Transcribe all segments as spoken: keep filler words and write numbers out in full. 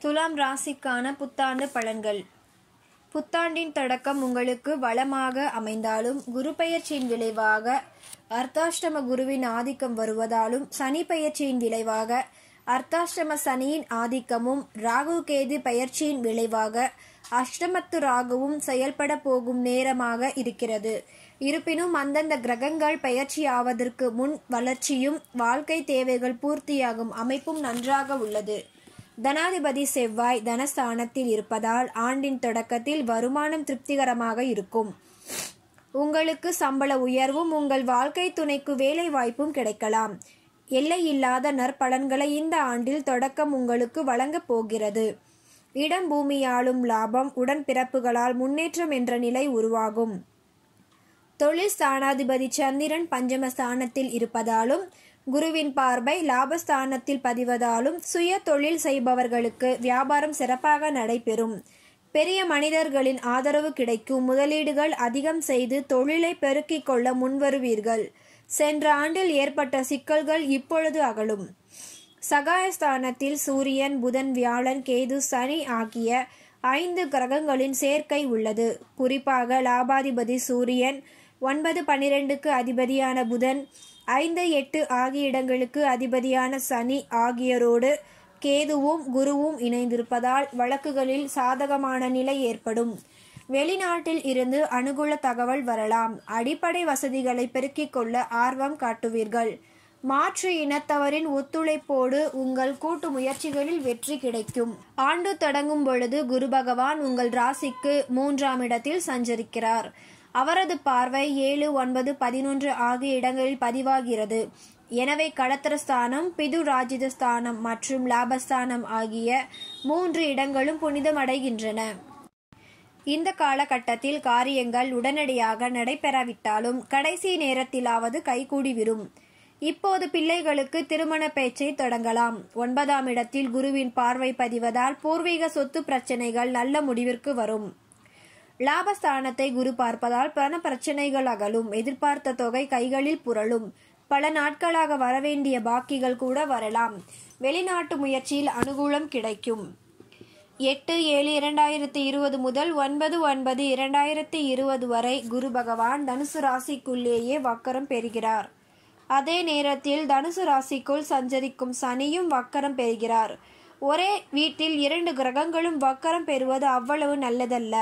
துலாம் ராசிக்கான புத்தாண்டு பலன்கள். புத்தாண்டின் தொடக்கம் உங்களுக்கு வளமாக அமைந்தாலும் குரு பெயர்ச்சியின் விளைவாக அர்த்தாஷ்டம குருவின் ஆதிக்கம் வருவதாலும் சனி பெயர்ச்சியின் விளைவாக அர்த்தாஷ்டம சனியின் ஆதிக்கமும் ராகு கேது பெயர்ச்சியின் விளைவாக அஷ்டமத்து ராகுவும் செயல்பட போகும் நேரமாக இருக்கிறது. இருப்பினும் அந்தந்த கிரகங்கள் பெயர்ச்சியாவதற்கு முன் வளர்ச்சியும் வாழ்க்கை தேவைகள் பூர்த்தியாகும் அமைப்பும் நன்றாக உள்ளது. தனாதிபதி செவ்வாய் தனஸ்தானத்தில் இருப்பதால் ஆண்டின் தொடக்கத்தில் வருமானம் திருப்திகரமாக இருக்கும். உங்களுக்கு சம்பள உயர்வும் உங்கள் வாழ்க்கை துணைக்கு வேலை வாய்ப்பும் கிடைக்கலாம். எல்லை இல்லாத நற்பலன்களை இந்த ஆண்டில் தொடக்கம் உங்களுக்கு வழங்கப் போகிறது. இடம் பூமியாலும் லாபம், உடன்பிறப்புகளால் முன்னேற்றம் என்ற நிலை உருவாகும். தொழில் ஸ்தானாதிபதி சந்திரன் பஞ்சமஸ்தானத்தில் இருப்பதாலும் குருவின் பார்வை லாபஸ்தானத்தில் பதிவதாலும் சுய தொழில் செய்பவர்களுக்கு வியாபாரம் சிறப்பாக நடைபெறும். பெரிய மனிதர்களின் ஆதரவு கிடைக்கும். முதலீடுகள் அதிகம் செய்து தொழிலை பெருக்கிக் கொள்ள முன்வருவீர்கள். சென்ற ஆண்டில் ஏற்பட்ட சிக்கல்கள் இப்பொழுது அகலும். சகாயஸ்தானத்தில் சூரியன், புதன், வியாழன், கேது, சனி ஆகிய ஐந்து கிரகங்களின் சேர்க்கை உள்ளது. குறிப்பாக லாபாதிபதி சூரியன், ஒன்பது பனிரெண்டுக்கு அதிபதியான புதன், ஐந்து எட்டு ஆகிய இடங்களுக்கு அதிபதியான சனி ஆகியோரோடு கேதுவும் குருவும் இணைந்திருப்பதால் வழக்குகளில் சாதகமான நிலை ஏற்படும். வெளிநாட்டில் இருந்து அனுகூல தகவல் வரலாம். அடிப்படை வசதிகளை பெருக்கிக் கொள்ள ஆர்வம் காட்டுவீர்கள். மாற்று இனத்தவரின் ஒத்துழைப்போடு உங்கள் கூட்டு முயற்சிகளில் வெற்றி கிடைக்கும். ஆண்டு தொடங்கும் பொழுது குரு பகவான் உங்கள் ராசிக்கு மூன்றாம் இடத்தில் சஞ்சரிக்கிறார். அவரது பார்வை ஏழு ஒன்பது பதினொன்று ஆகிய இடங்களில் பதிவாகிறது. எனவே களத்திரஸ்தானம், பிது ராஜிதஸ்தானம் மற்றும் லாபஸ்தானம் ஆகிய மூன்று இடங்களும் புனிதமடைகின்றன. இந்த காலகட்டத்தில் காரியங்கள் உடனடியாக நடைபெறாவிட்டாலும் கடைசி நேரத்திலாவது கைகூடிவிடும். இப்போது பிள்ளைகளுக்கு திருமண பேச்சை தொடங்கலாம். ஒன்பதாம் இடத்தில் குருவின் பார்வை பதிவதால் பூர்வீக சொத்து பிரச்சனைகள் நல்ல முடிவிற்கு வரும். லாபஸ்தானத்தை குரு பார்ப்பதால் பண பிரச்சனைகள் அகலும். எதிர்பார்த்த தொகை கைகளில் புரளும். பல நாட்களாக வரவேண்டிய பாக்கிகள் கூட வரலாம். வெளிநாட்டு முயற்சியில் அனுகூலம் கிடைக்கும். எட்டு ஏழு இரண்டாயிரத்தி இருபது முதல் ஒன்பது ஒன்பது இரண்டாயிரத்தி இருபது வரை குரு பகவான் தனுசு ராசிக்குள்ளேயே வக்கரம் பெறுகிறார். அதே நேரத்தில் தனுசு ராசிக்குள் சஞ்சரிக்கும் சனியும் வக்கரம் பெறுகிறார். ஒரே வீட்டில் இரண்டு கிரகங்களும் வக்கரம் பெறுவது அவ்வளவு நல்லதல்ல.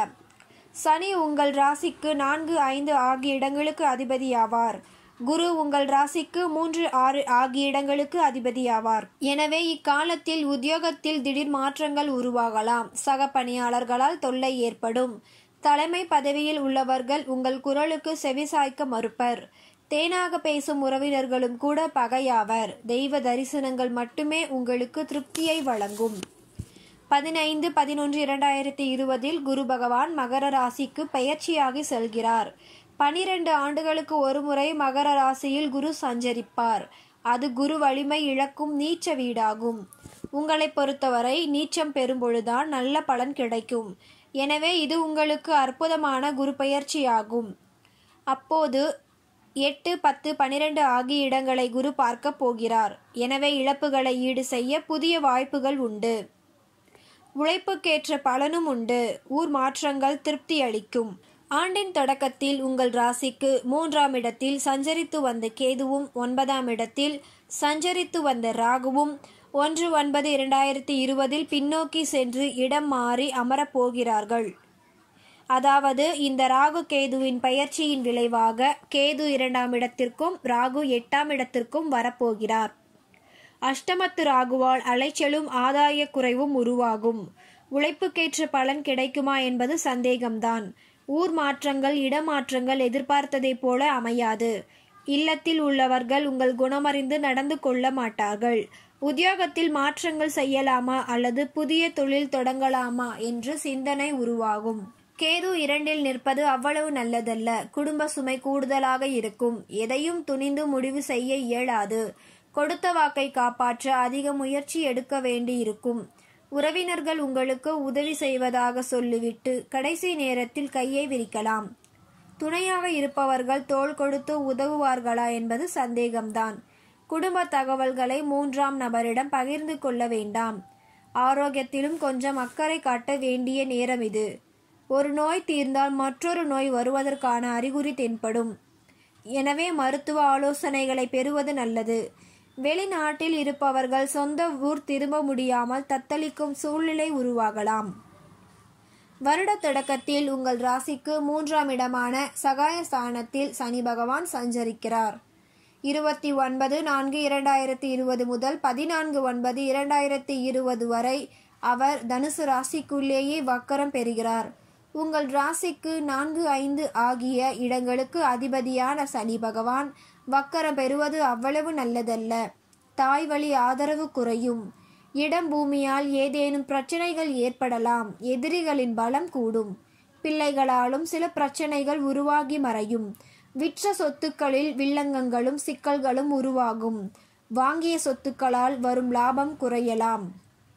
சனி உங்கள் ராசிக்கு நான்கு ஐந்து ஆகிய இடங்களுக்கு அதிபதியாவார். குரு உங்கள் ராசிக்கு மூன்று ஆறு ஆகிய இடங்களுக்கு அதிபதியாவார். எனவே இக்காலத்தில் உத்தியோகத்தில் திடீர் மாற்றங்கள் உருவாகலாம். சக பணியாளர்களால் தொல்லை ஏற்படும். தலைமை பதவியில் உள்ளவர்கள் உங்கள் குரலுக்கு செவிசாய்க்க மறுப்பர். தேனாக பேசும் உறவினர்களும் கூட பகையாவர். தெய்வ தரிசனங்கள் மட்டுமே உங்களுக்கு திருப்தியை வழங்கும். பதினைந்து பதினொன்று இரண்டாயிரத்தி இருபதில் குரு பகவான் மகர ராசிக்கு பெயர்ச்சியாகி செல்கிறார். பனிரெண்டு ஆண்டுகளுக்கு ஒருமுறை மகர ராசியில் குரு சஞ்சரிப்பார். அது குரு வலிமை இழக்கும் நீச்ச வீடாகும். உங்களை பொறுத்தவரை நீச்சம் பெறும்பொழுதுதான் நல்ல பலன் கிடைக்கும். எனவே இது உங்களுக்கு அற்புதமான குரு பெயர்ச்சியாகும். அப்போது எட்டு பத்து பனிரெண்டு ஆகிய இடங்களை குரு பார்க்க போகிறார். எனவே இழப்புகளை ஈடு செய்ய புதிய வாய்ப்புகள் உண்டு. உழைப்புக்கேற்ற பலனும் உண்டு. ஊர் மாற்றங்கள் திருப்தி அளிக்கும். ஆண்டின் தொடக்கத்தில் உங்கள் ராசிக்கு மூன்றாம் இடத்தில் சஞ்சரித்து வந்த கேதுவும் ஒன்பதாம் இடத்தில் சஞ்சரித்து வந்த ராகுவும் ஒன்று ஒன்பது இரண்டாயிரத்தி இருபதில் பின்னோக்கி சென்று இடம் மாறி அமரப்போகிறார்கள். அதாவது இந்த ராகு கேதுவின் பெயர்ச்சியின் விளைவாக கேது இரண்டாம் இடத்திற்கும் ராகு எட்டாம் இடத்திற்கும் வரப்போகிறார். அஷ்டமத்து ராகுவால் அலைச்சலும் ஆதாய குறைவும் உருவாகும். உழைப்புக்கேற்ற பலன் கிடைக்குமா என்பது சந்தேகம்தான். ஊர் மாற்றங்கள், இடமாற்றங்கள் எதிர்பார்த்ததை போல அமையாது. இல்லத்தில் உள்ளவர்கள் உங்கள் குணமறிந்து நடந்து கொள்ள மாட்டார்கள். உத்தியோகத்தில் மாற்றங்கள் செய்யலாமா அல்லது புதிய தொழில் தொடங்கலாமா என்று சிந்தனை உருவாகும். கேது இரண்டில் நிற்பது அவ்வளவு நல்லதல்ல. குடும்ப சுமை கூடுதலாக இருக்கும். எதையும் துணிந்து முடிவு செய்ய இயலாது. கொடுத்த வாக்கை காப்பாற்ற அதிக முயற்சி எடுக்க வேண்டியிருக்கும். உறவினர்கள் உங்களுக்கு உதவி செய்வதாக சொல்லிவிட்டு கடைசி நேரத்தில் கையை விரிக்கலாம். துணையாக இருப்பவர்கள் தோள் கொடுத்து உதவுவார்களா என்பது சந்தேகம்தான். குடும்ப தகவல்களை மூன்றாம் நபரிடம் பகிர்ந்து கொள்ள வேண்டாம். ஆரோக்கியத்திலும் கொஞ்சம் அக்கறை காட்ட வேண்டிய நேரம் இது. ஒரு நோய் தீர்ந்தால் மற்றொரு நோய் வருவதற்கான அறிகுறி தென்படும். எனவே மருத்துவ ஆலோசனைகளை பெறுவது நல்லது. வெளிநாட்டில் இருப்பவர்கள் சொந்த ஊர் திரும்ப முடியாமல் தத்தளிக்கும் சூழ்நிலை உருவாகலாம். வருட தொடக்கத்தில் உங்கள் ராசிக்கு மூன்றாம் இடமான சகாயஸ்தானத்தில் சனி பகவான் சஞ்சரிக்கிறார். இருபத்தி ஒன்பது நான்கு இரண்டாயிரத்தி இருபது முதல் பதினான்கு ஒன்பது இரண்டாயிரத்தி இருபது வரை அவர் தனுசு ராசிக்குள்ளேயே வக்கரம் பெறுகிறார். உங்கள் ராசிக்கு நான்கு ஐந்து ஆகிய இடங்களுக்கு அதிபதியான சனி பகவான் வக்கரம் பெறுவது அவ்வளவு நல்லதல்ல. தாய் வழி ஆதரவு குறையும். இடம் பூமியால் ஏதேனும் பிரச்சனைகள் ஏற்படலாம். எதிரிகளின் பலம் கூடும். பிள்ளைகளாலும் சில பிரச்சனைகள் உருவாகி மறையும். விற்ற சொத்துக்களில் வில்லங்கங்களும் சிக்கல்களும் உருவாகும். வாங்கிய சொத்துக்களால் வரும் லாபம் குறையலாம்.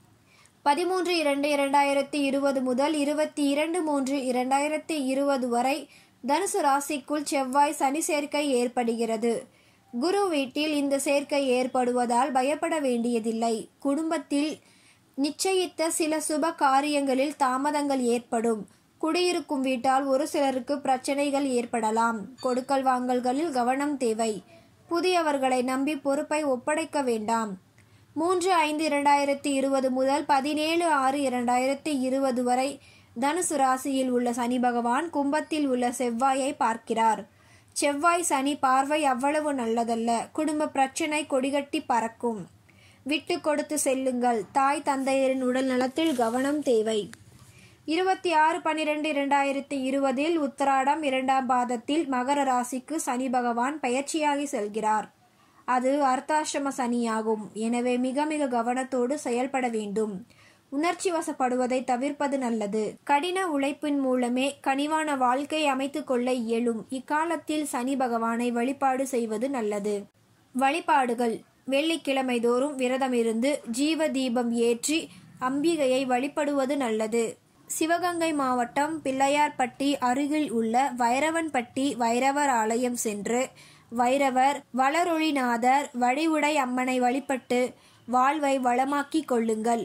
பதிமூன்று இரண்டு இரண்டாயிரத்தி இருபது முதல் இருபத்தி இரண்டு மூன்று இரண்டாயிரத்தி இருபது வரை தனுசு ராசிக்குள் செவ்வாய் சனி சேர்க்கை ஏற்படுகிறது. குரு வீட்டில் இந்த சேர்க்கை ஏற்படுவதால் பயப்பட வேண்டியதில்லை. குடும்பத்தில் நிச்சயித்த சில சுப காரியங்களில் தாமதங்கள் ஏற்படும். குடியிருக்கும் வீட்டால் ஒரு சிலருக்கு பிரச்சனைகள் ஏற்படலாம். கொடுக்கல் வாங்கல்களில் கவனம் தேவை. புதியவர்களை நம்பி பொறுப்பை ஒப்படைக்க வேண்டாம். மூன்று ஐந்து இரண்டாயிரத்தி இருபது முதல் பதினேழு ஆறு இரண்டாயிரத்தி இருபது வரை தனுசு ராசியில் உள்ள சனி பகவான் கும்பத்தில் உள்ள செவ்வாயை பார்க்கிறார். செவ்வாய் சனி பார்வை அவ்வளவு நல்லதல்ல. குடும்ப பிரச்சனை கொடிகட்டி பறக்கும். விட்டு கொடுத்து செல்லுங்கள். தாய் தந்தையரின் உடல் நலத்தில் கவனம் தேவை. இருபத்தி ஆறு பன்னிரண்டு இரண்டாயிரத்தி இருபதில் உத்தராடம் இரண்டாம் பாதத்தில் மகர ராசிக்கு சனி பகவான் பயிற்சியாகி செல்கிறார். அது அர்த்தாஷ்டம சனியாகும். எனவே மிக மிக கவனத்தோடு செயல்பட வேண்டும். உணர்ச்சி வசப்படுவதை தவிர்ப்பது நல்லது. கடின உழைப்பின் மூலமே கனிவான வாழ்க்கை அமைத்து கொள்ள இயலும். இக்காலத்தில் சனி பகவானை வழிபாடு செய்வது நல்லது. வழிபாடுகள்: வெள்ளிக்கிழமை தோறும் விரதமிருந்து ஜீவ தீபம் ஏற்றி அம்பிகையை வழிபடுவது நல்லது. சிவகங்கை மாவட்டம் பிள்ளையார்பட்டி அருகில் உள்ள வைரவன்பட்டி வைரவர் ஆலயம் சென்று வைரவர் வளரொளிநாதர் வடிவுடை அம்மனை வழிபட்டு வாழ்வை வளமாக்கிக் கொள்ளுங்கள்.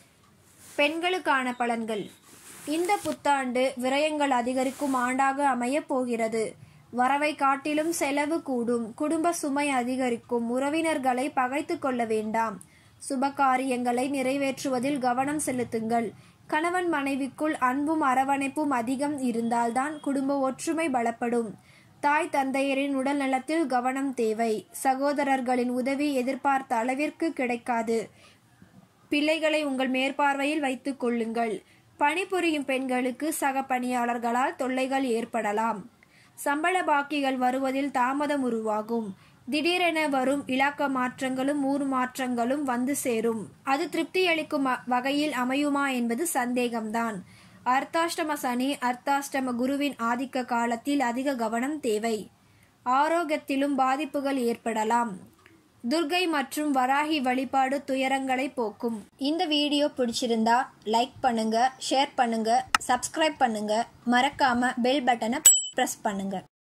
பெண்களுக்கான பலன்கள்: இந்த புத்தாண்டு விரயங்கள் அதிகரிக்கும் ஆண்டாக அமையப் போகிறது. வரவை காட்டிலும் செலவு கூடும். குடும்ப சுமை அதிகரிக்கும். உறவினர்களை பகைத்து கொள்ள வேண்டாம். சுபகாரியங்களை நிறைவேற்றுவதில் கவனம் செலுத்துங்கள். கணவன் மனைவிக்குள் அன்பும் அரவணைப்பும் அதிகம் இருந்தால்தான் குடும்ப ஒற்றுமை பலப்படும். தாய் தந்தையரின் உடல் நலத்தில் கவனம் தேவை. சகோதரர்களின் உதவி எதிர்பார்த்த அளவிற்கு கிடைக்காது. பிள்ளைகளை உங்கள் மேற்பார்வையில் வைத்துக் கொள்ளுங்கள். பணிபுரியும் பெண்களுக்கு சக பணியாளர்களால் தொல்லைகள் ஏற்படலாம். சம்பள பாக்கிகள் வருவதில் தாமதம் உருவாகும். திடீரென வரும் இலாக்க மாற்றங்களும் ஊர் மாற்றங்களும் வந்து சேரும். அது திருப்தியளிக்கும் வகையில் அமையுமா என்பது சந்தேகம்தான். அர்த்தாஷ்டம சனி அர்த்தாஷ்டம குருவின் ஆதிக்க காலத்தில் அதிக கவனம் தேவை. ஆரோக்கியத்திலும் பாதிப்புகள் ஏற்படலாம். துர்கை மற்றும் வராகி வழிபாடு துயரங்களை போக்கும். இந்த வீடியோ பிடிச்சிருந்தா லைக் பண்ணுங்க, ஷேர் பண்ணுங்க, சப்ஸ்கிரைப் பண்ணுங்க. மறக்காம பெல் பட்டனை பிரஸ் பண்ணுங்க.